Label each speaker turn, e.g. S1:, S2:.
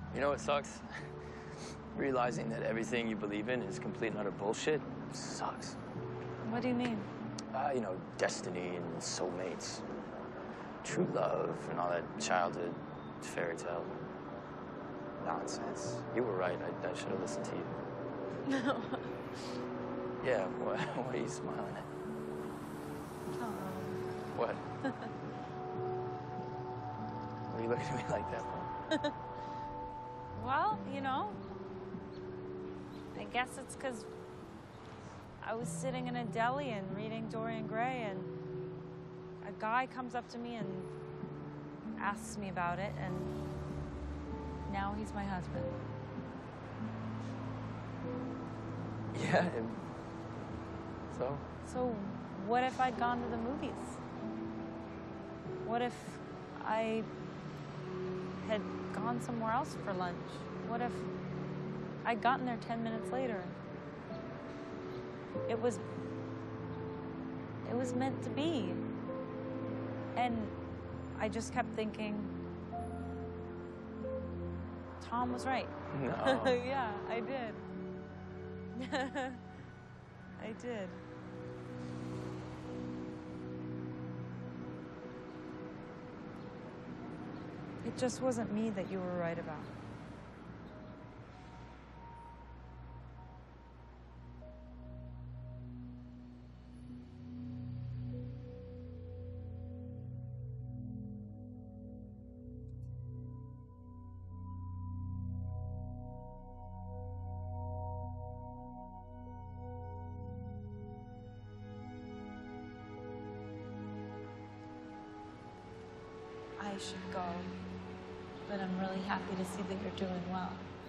S1: You know what sucks? Realizing that everything you believe in is complete and utter bullshit sucks.
S2: What do you mean?
S1: You know, destiny and soulmates, true love, and all that childhood fairy tale nonsense. You were right. I should have listened to you.
S2: No.
S1: Yeah, what are you smiling at?
S2: Oh.
S1: What? What are you looking at me like that for?
S2: Well, you know, I guess it's because I was sitting in a deli and reading Dorian Gray, and a guy comes up to me and asks me about it, and now he's my husband.
S1: Yeah, and so?
S2: So what if I'd gone to the movies? What if I had gone somewhere else for lunch? What if I'd gotten there 10 minutes later? It was meant to be. And I just kept thinking, Tom was right.
S1: No.
S2: Yeah, I did. I did. It just wasn't me that you were right about. I should go, but I'm really happy to see that you're doing well.